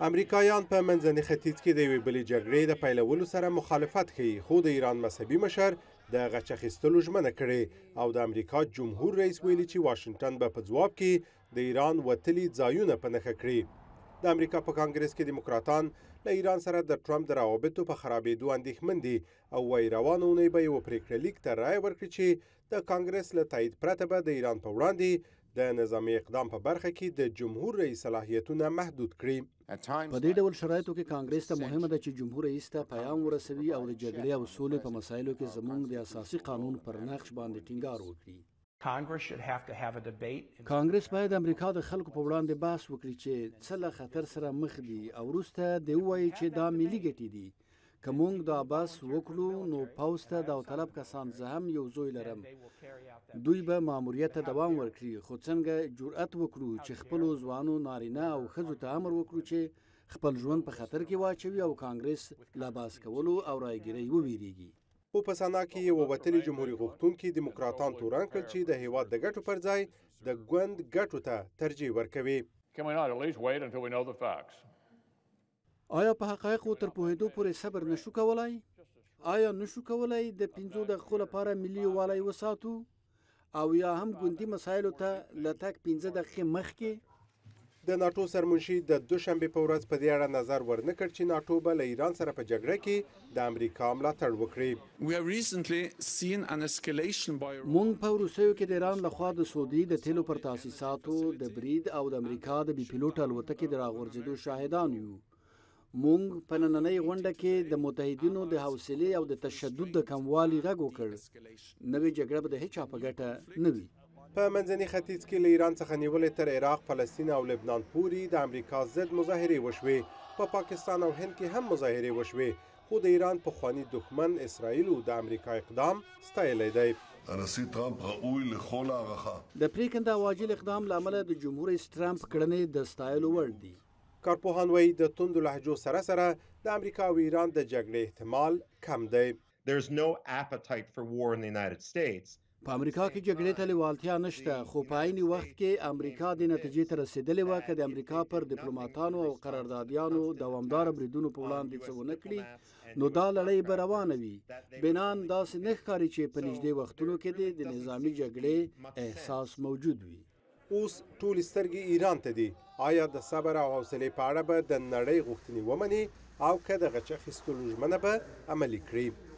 امریکایان په منځني ختیځ کې د یوې بلې جګړې د پیلولو سره مخالفت کوي، خو د ایران مذهبي مشر د غچ اخیستلو ژمنه کړې او د امریکا جمهور رئیس ویلي چې واشنګټن به په ځواب کې د ایران وتلي ځایونه په نښه کړي. د امریکا په کانګرس کې دیموکراتان له ایران سره د ټرمپ د روابطو په خرابېدو اندېښمن دي او وايي روانه اونۍ به یو پرېکړه لیک ته رایه ورکړي چې د کانګرس له تایید پرته به د ایران په وړاندې د نظامي اقدام په برخه کې د جمهور رئیس صلاحیتونه محدود کړي. په دې ډول شرایطو کې کانګرس ته مهمه ده چې جمهور رئیس ته پیغام ورسوي او د جګړې او سولې په مسایلو کې زموږ د اساسي قانون پر نقش باندې ټینګار وکړي. کانګرس باید امریکا د خلکو په وړاندې بحث وکړي چې څه له خطر سره مخ دي او وروسته د ووایي چې دا ملي ګټې دي. که موږ دا بحث وکړو نو پوځ ته داوطلب کسان زه هم یو زوی لرم، دوی به ماموریت ته دوام ورکړي، خو څنګه جرأت وکړو چې خپلو ځوانو نارینه او ښځو ته امر وکړو چې خپل ژوند په خطر کې واچوي او کانګرس له بحث کولو او رایګیرۍ وویریږي. خو په سنا کې یو وتلي جمهوري غوښتونکي دیموکراتان تورن کړل چې د هیواد د ګټو پر ځای د ګوند ګټو ته ترجیح ورکوي. آیا په حقایقو تر پوهېدو پورې صبر نشو کولای؟ آیا نشو کولای د 5 دقیقو لپاره ملي یووالی وساتو او یا هم ګوندي مسایلو ته له تګ 15 دقیقې مخکې؟ د ناټو سرمنشي د دوشنبې په ورځ په دې اړه نظر ورنه کړ چې ناټو به له ایران سره په جګړه کې د امریکا ملاتړ وکړي. موږ په وروستیو کې د ایران لخوا د سعودي د تیلو پر تاسیساتو د برید او د امریکا د بي پیلوټ الوتکې د راغورځېدو شاهدان یو. موږ په نننۍ غونډه کې د متحدینو د حوصلې او د تشدد د کموالي غږ وکړ. نوې جګړه به د هیچا په ګټه نه وي. په منځني ختیځ کې له ایران څخه نیولې تر عراق، فلسطین او لبنان پورې د امریکا ضد مظاهرې وشوې. په پاکستان او هند کې هم مظاهرې وشوې، خو د ایران پخواني دښمن اسرائیل د امریکا اقدام ستایلی دی. د پریکنده او عاجل اقدام له امله د جمهور رئیس ټرمپ کړنې د ستایلو وړ دي. کارپوهان وایي د توندو لهجو سره سره د امریکا او ایران د جګړې احتمال کم دی. په امریکا کې جګړې ته لیوالتیا نشته، خو په عین وخت کې امریکا د نتیجې ته رسېدلې وه که د امریکا پر ډیپلوماتانو او قراردادیانو دوامداره بریدونو په وړاندې څه ونه کړي نو دا لړۍ به روانه وي. بنان داسې نه ښکاري چې په نږدې وختونو کې د نظامي جګړې احساس موجود وي. اوس ټولې سترګې ایران ته دي. آیا د صبر او حوصلې په اړه به د نړۍ غوښتنې ومني او که د غچ اخیستلو ژمنه به عملي کړي؟